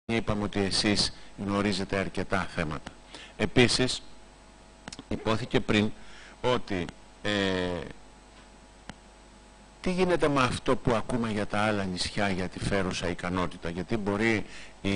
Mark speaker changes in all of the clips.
Speaker 1: Είπαμε ότι εσείς γνωρίζετε αρκετά θέματα. Επίσης, υπόθηκε πριν ότι τι γίνεται με αυτό που ακούμε για τα άλλα νησιά, για τη φέρουσα ικανότητα, γιατί μπορεί η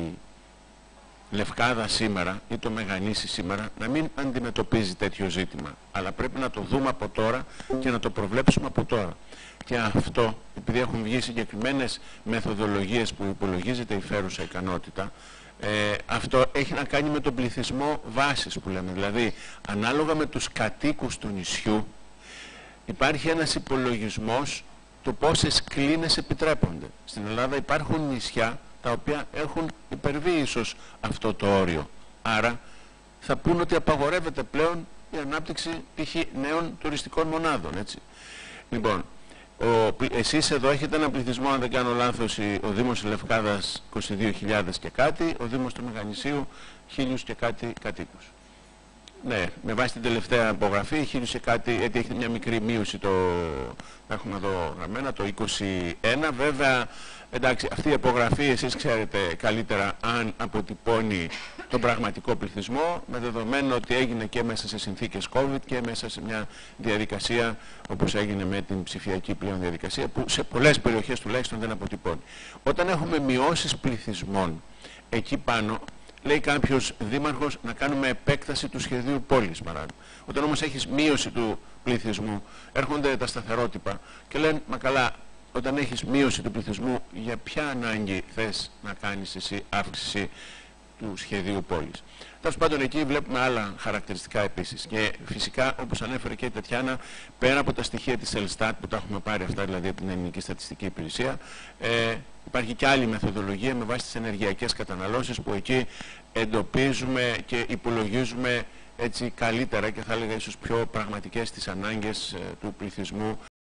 Speaker 1: Λευκάδα σήμερα ή το Μεγανήσι σήμερα να μην αντιμετωπίζει τέτοιο ζήτημα, αλλά πρέπει να το δούμε από τώρα και να το προβλέψουμε από τώρα. Και αυτό, επειδή έχουν βγει συγκεκριμένες μεθοδολογίες που υπολογίζεται η φέρουσα ικανότητα, αυτό έχει να κάνει με τον πληθυσμό βάσης που λέμε. Δηλαδή, ανάλογα με τους κατοίκους του νησιού, υπάρχει ένας υπολογισμός του πόσες κλίνες επιτρέπονται. Στην Ελλάδα υπάρχουν νησιά τα οποία έχουν υπερβεί ίσως αυτό το όριο. Άρα θα πούν ότι απαγορεύεται πλέον η ανάπτυξη π.χ. νέων τουριστικών μονάδων, έτσι. Λοιπόν, εσείς εδώ έχετε ένα πληθυσμό, αν δεν κάνω λάθος, ο Δήμος Λευκάδας 22.000 και κάτι, ο Δήμος του Μεγανησίου 1.000 και κάτι κατοίκους. Ναι, με βάση την τελευταία απογραφή, 1.000 και κάτι, γιατί έχετε μια μικρή μείωση, έχουμε εδώ γραμμένα, το 21. Βέβαια, εντάξει, αυτή η απογραφή εσείς ξέρετε καλύτερα αν αποτυπώνει τον πραγματικό πληθυσμό, με δεδομένο ότι έγινε και μέσα σε συνθήκες COVID και μέσα σε μια διαδικασία όπως έγινε με την ψηφιακή πλέον διαδικασία, που σε πολλές περιοχές τουλάχιστον δεν αποτυπώνει. Όταν έχουμε μειώσεις πληθυσμών εκεί πάνω, λέει κάποιος δήμαρχος να κάνουμε επέκταση του σχεδίου πόλης, παράδειγμα. Όταν όμως έχεις μείωση του πληθυσμού, έρχονται τα σταθερότυπα και λένε, μα καλά, όταν έχεις μείωση του πληθυσμού, για ποια ανάγκη θες να κάνεις εσύ αύξηση του σχεδίου πόλης. Τέλος πάντων, εκεί βλέπουμε άλλα χαρακτηριστικά επίσης. Και φυσικά, όπως ανέφερε και η Τετιάνα, πέρα από τα στοιχεία της Ελστάτ, που τα έχουμε πάρει αυτά δηλαδή από την Ελληνική Στατιστική Υπηρεσία, υπάρχει και άλλη μεθοδολογία με βάση τις ενεργειακές καταναλώσεις, που εκεί εντοπίζουμε και υπολογίζουμε έτσι καλύτερα και θα έλεγα ίσως πιο πραγματικές τις ανάγκες του πληθυσμού